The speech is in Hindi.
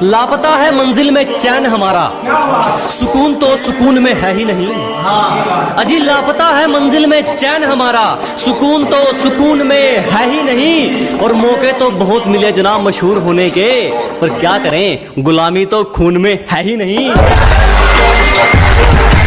लापता है मंजिल में चैन हमारा, सुकून तो सुकून में है ही नहीं। अजी लापता है मंजिल में चैन हमारा, सुकून तो सुकून में है ही नहीं। और मौके तो बहुत मिले जनाब मशहूर होने के, पर क्या करें गुलामी तो खून में है ही नहीं।